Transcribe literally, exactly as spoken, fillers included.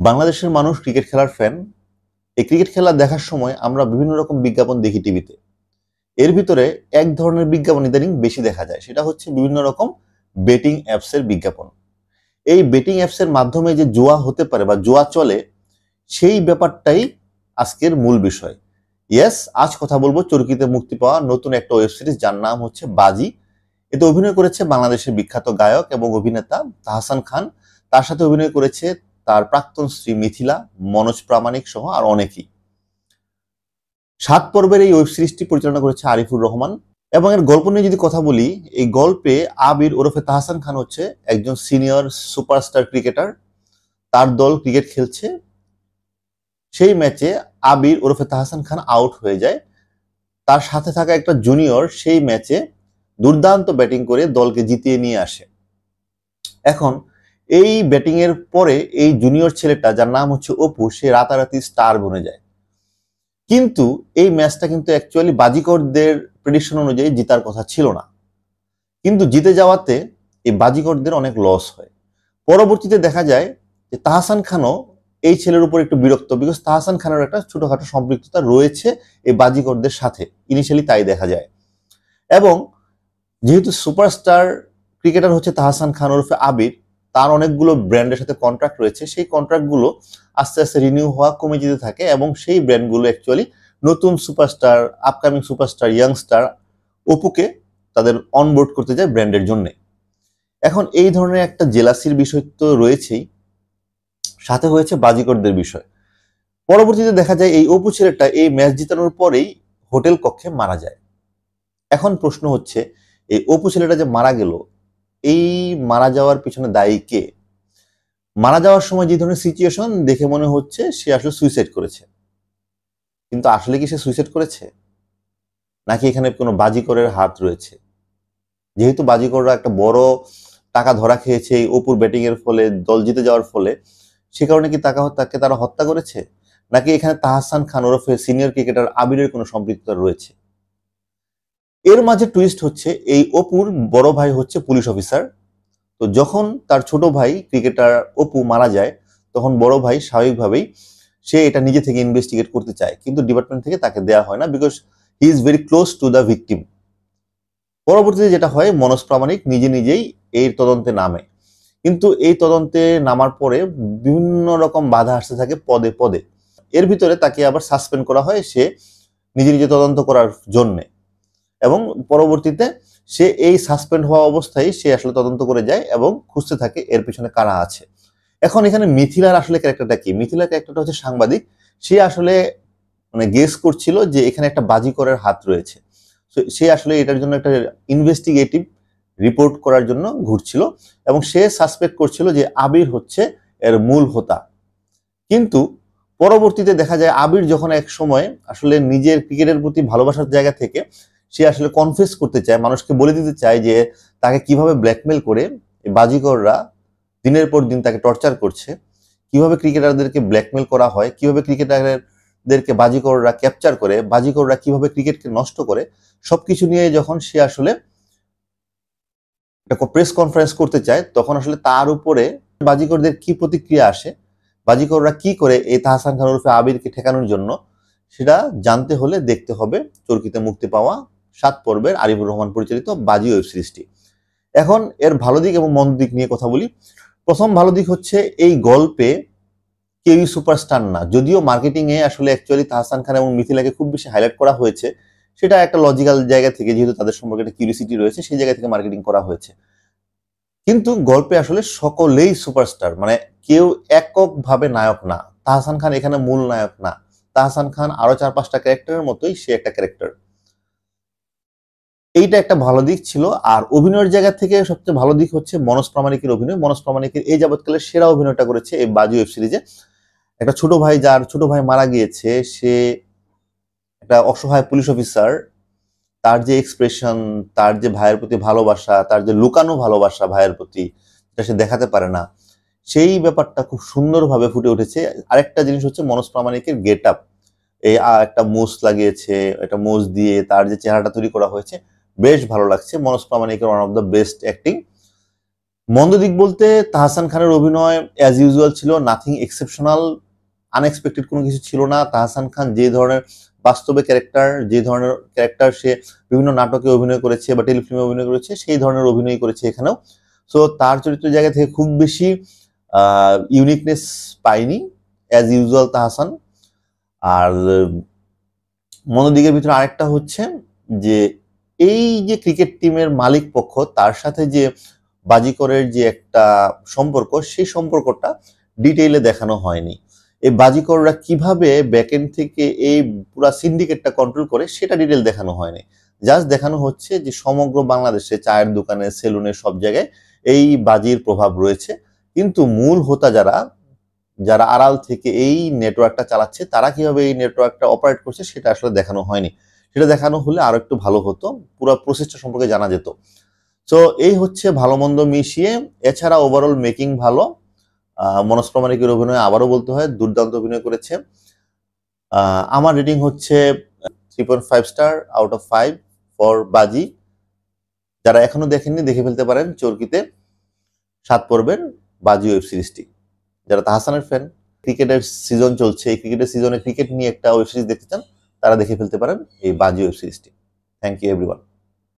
বাংলাদেশের মানুষ ক্রিকেট খেলার ফ্যান। এই ক্রিকেট খেলা দেখার সময় আমরা বিভিন্ন রকম বিজ্ঞাপন দেখি টিভিতে। এর ভিতরে এক ধরনের বিজ্ঞাপন ইদানিং বেশি দেখা যায়, সেটা হচ্ছে বিভিন্ন রকম বেটিং অ্যাপসের বিজ্ঞাপন। এই বেটিং অ্যাপসের মাধ্যমে যে জুয়া হতে পারে বা জুয়া চলে, সেই ব্যাপারটাই আজকের মূল বিষয়। ইয়েস, আজ কথা বলবো চরকিতে মুক্তি পাওয়া নতুন একটা ওয়েব সিরিজ, যার নাম হচ্ছে বাজি। এতে অভিনয় করেছে বাংলাদেশের বিখ্যাত গায়ক এবং অভিনেতা তাহসান খান। তার সাথে অভিনয় করেছে তার প্রাক্তন স্ত্রী মিথিলা, মনোজ প্রামাণিক সহ আর অনেকেই। সাত পর্বের এই ওয়েব সিরিজটি পরিচালনা করেছে আরিফুর রহমান। এবং এর গল্প নিয়ে যদি কথা বলি, এই গল্পে আবির ওরফে তাহসান খান হচ্ছে একজন সিনিয়র সুপারস্টার ক্রিকেটার। তার দল ক্রিকেট খেলছে, সেই ম্যাচে আবির ওরফে তাহসান খান আউট হয়ে যায়। তার সাথে থাকা একটা জুনিয়র সেই ম্যাচে দুর্দান্ত ব্যাটিং করে দলকে জিতিয়ে নিয়ে আসে। এখন এই ব্যাটিং এর পরে এই জুনিয়র ছেলেটা, যার নাম হচ্ছে অপু, সে রাতারাতি স্টার বনে যায়। কিন্তু এই ম্যাচটা কিন্তু অ্যাকচুয়ালি বাজিকরদের প্রেডিকশন অনুযায়ী জেতার কথা ছিল না, কিন্তু জিতে যাওয়াতে এই বাজিকরদের অনেক লস হয়। পরবর্তীতে দেখা যায় যে তাহসান খানও এই ছেলের উপর একটু বিরক্ত, বিকজ তাহসান খানের একটা ছোটখাটো সম্পৃক্ততা রয়েছে এই বাজিকরদের সাথে, ইনিশিয়ালি তাই দেখা যায়। এবং যেহেতু সুপারস্টার ক্রিকেটার হচ্ছে তাহসান খান ওরফে আবির, তার অনেকগুলো ব্র্যান্ডের সাথে কন্ট্রাক্ট রয়েছে, সেই কন্ট্রাক্টগুলো আস্তে আস্তে রিনিউ হওয়া কমে যেতে থাকে এবং সেই ব্র্যান্ডগুলো অ্যাকচুয়ালি নতুন সুপারস্টার, আপকামিং সুপারস্টার ইয়াংস্টার অপুকে তাদের অনবোর্ড করতে যায় ব্র্যান্ডের জন্য। এখন এই ধরনের একটা জেলাসির বিষয় তো রয়েছেই, সাথে হয়েছে বাজিকরদের বিষয়। পরবর্তীতে দেখা যায় এই অপু ছেলেটা এই ম্যাচ জিতানোর পরেই হোটেল কক্ষে মারা যায়। এখন প্রশ্ন হচ্ছে, এই অপু ছেলেটা যে মারা গেল, এই মারা যাওয়ার পিছনে দায়ী কে? মারা যাওয়ার সময় যে ধরনের সিচুয়েশন দেখে মনে হচ্ছে সে আসলে সুইসাইড করেছে, কিন্তু আসলে কি সে সুইসাইড করেছে, নাকি এখানে কোনো বাজিকরের হাত রয়েছে? যেহেতু বাজিকররা একটা বড় টাকা ধরা খেয়েছে এই অপুর ব্যাটিং এর ফলে, দল জিতে যাওয়ার ফলে, সে কারণে কি তাকে তাকে তারা হত্যা করেছে, নাকি এখানে তাহসান খান ওরফে সিনিয়র ক্রিকেটার আবিরের কোনো সম্পৃক্ততা রয়েছে? এর মাঝে টুইস্ট হচ্ছে, এই অপুর বড় ভাই হচ্ছে পুলিশ অফিসার। তো যখন তার ছোট ভাই ক্রিকেটার অপু মারা যায়, তখন বড় ভাই স্বাভাবিকভাবেই সে এটা নিজে থেকে ইনভেস্টিগেট করতে চায়, কিন্তু ডিপার্টমেন্ট থেকে তাকে দেওয়া হয় না, because he is very close to the victim. পরবর্তীতে যেটা হয়, মনোজ প্রামাণিক নিজে নিজেই এই তদন্তে নামে, কিন্তু এই তদন্তে নামার পরে বিভিন্ন রকম বাধা আসতে থাকে পদে পদে। এর ভিতরে তাকে আবার সাসপেন্ড করা হয় সে নিজে নিজে তদন্ত করার জন্যে, এবং পরবর্তীতে সে এই সাসপেন্ড হওয়া অবস্থায় সে আসলে তদন্ত করে যায় এবং খুঁজতে থাকে এর পিছনে কারা আছে। এখন এখানে মিথিলার আসলে ক্যারেক্টারটা কি? মিথিলার ক্যারেক্টারটা হচ্ছে সাংবাদিক। সে আসলে মানে গেস করছিল যে এখানে একটা বাজিকরের হাত রয়েছে। সে আসলে এটার জন্য একটা ইনভেস্টিগেটিভ রিপোর্ট করার জন্য ঘুরছিল, এবং সে সাসপেক্ট করছিল যে আবির হচ্ছে এর মূল হোতা। কিন্তু পরবর্তীতে দেখা যায় আবির যখন এক সময় আসলে নিজের ক্রিকেটের প্রতি ভালোবাসার জায়গা থেকে সে আসলে কনফেস করতে চায়, মানুষকে বলে দিতে চায় যে তাকে কিভাবে ব্ল্যাকমেল করে বাজিকররা দিনের পর দিন তাকে টর্চার করছে, কিভাবে ক্রিকেটারদেরকে ব্ল্যাকমেল করা হয়, কিভাবে ক্রিকেটারদেরকে বাজিকররা ক্যাপচার করে, বাজিকররা কিভাবে ক্রিকেটকে নষ্ট করে, সবকিছু নিয়ে যখন সে আসলে একটা প্রেস কনফারেন্স করতে চায়, তখন আসলে তার উপরে বাজিকরদের কি প্রতিক্রিয়া আসে, বাজিকররা কি করে এই তাহসান খান ওরফে আবিরকে ঠেকানোর জন্য, সেটা জানতে হলে দেখতে হবে চরকিতে মুক্তি পাওয়া সাত পর্বের আরিফুর রহমান পরিচালিত বাজি ওয়েব সিরিজটি। এখন এর ভালো দিক এবং মন্দ দিক নিয়ে কথা বলি। প্রথম ভালো দিক হচ্ছে, এই গল্পে কেউই সুপারস্টার না, যদিও মার্কেটিং এ আসলে অ্যাকচুয়ালি তাহসান খান এবং মিথিলাকে খুব বেশি হাইলাইট করা হয়েছে, সেটা একটা লজিক্যাল জায়গা থেকে, যেহেতু তাদের সম্পর্কে একটা কিউরিওসিটি রয়েছে, সেই জায়গা থেকে মার্কেটিং করা হয়েছে। কিন্তু গল্পে আসলে সকলেই সুপারস্টার, মানে কেউ এককভাবে নায়ক না। তাহসান খান এখানে মূল নায়ক না, তাহসান খান আরো চার পাঁচটা ক্যারেক্টারের মতোই সে একটা ক্যারেক্টার। এইটা একটা ভালো দিক ছিল। আর অভিনয়ের জায়গা থেকে সবচেয়ে ভালো দিক হচ্ছে মনোজ প্রামাণিকের অভিনয়। মনোজ প্রামাণিকের এই যাবৎকালের সেরা অভিনয়টা করেছে এই বাজি ওয়েব সিরিজে। একটা ছোট ভাই, যার ছোট ভাই মারা গিয়েছে, সে একটা অসহায় পুলিশ অফিসার, তার যে এক্সপ্রেশন, তার যে ভাইয়ের প্রতি ভালোবাসা, তার যে লুকানো ভালোবাসা ভাইয়ের প্রতি, যেটা সে দেখাতে পারে না, সেই ব্যাপারটা খুব সুন্দরভাবে ফুটে উঠেছে। আরেকটা জিনিস হচ্ছে মনোজ প্রামাণিকের গেট আপ, এই একটা মোজ লাগিয়েছে, একটা মোজ দিয়ে তার যে চেহারাটা তৈরি করা হয়েছে, বেশ ভালো লাগছে। মনোজ প্রামাণিকের one of the best acting. মন্দ দিক বলতে তাহসান খানের অভিনয় অ্যাজ ইউজুয়াল ছিল, নাথিং এক্সেপশনাল, আনএক্সপেক্টেড কোনো কিছু ছিল না। তাহসান খান যে ধরনের বাস্তবে ক্যারেক্টার, যে ধরনের ক্যারেক্টার সে বিভিন্ন নাটকে অভিনয় করেছে বা টেলিফিল্মে অভিনয় করেছে, সেই ধরনের অভিনয় করেছে এখানেও। সো তার চরিত্রের জায়গা থেকে খুব বেশি ইউনিকনেস পাইনি, অ্যাজ ইউজুয়াল তাহসান। আর মনোদিকের ভিতরে আরেকটা হচ্ছে যে এই যে ক্রিকেট টিমের মালিক পক্ষ, তার সাথে যে বাজিকরের যে একটা সম্পর্ক, সেই সম্পর্কটা ডিটেইলে দেখানো হয়নি। এই বাজিকররা কিভাবে ব্যাকএন্ড থেকে এই পুরা সিন্ডিকেটটা কন্ট্রোল করে, সেটা ডিটেইল দেখানো হয়নি। জাস্ট দেখানো হচ্ছে যে সমগ্র বাংলাদেশে চায়ের দোকানে, সেলুনে, সব জায়গায় এই বাজির প্রভাব রয়েছে, কিন্তু মূল হোতা যারা যারা আড়াল থেকে এই নেটওয়ার্কটা চালাচ্ছে, তারা কিভাবে এই নেটওয়ার্কটা অপারেট করছে, সেটা আসলে দেখানো হয়নি। সেটা দেখানো হলে আরো একটু ভালো হতো, পুরো প্রসেসটা সম্পর্কে জানা যেত। সো এই হচ্ছে ভালো মন্দ মিশিয়ে। এছাড়া ওভারঅল মেকিং ভালো। মনোজ প্রামাণিকের অভিনয় আবারও বলতে হয় দুর্দান্ত অভিনয় করেছে। আমার রেটিং হচ্ছে three point five star out of five for Baaji. যারা এখনো দেখেননি, দেখে ফেলতে পারেন চরকিতে সাত পর্বের বাজি ওয়েব সিরিজটি। যারা তাহসানের ফ্যান, ক্রিকেটের সিজন চলছে, এই ক্রিকেটের সিজনে ক্রিকেট নিয়ে একটা ওয়েব সিরিজ দেখতে চান, তারা দেখে ফেলতে পারেন এই বাজি ওয়েব সিরিজটি। Thank you everyone.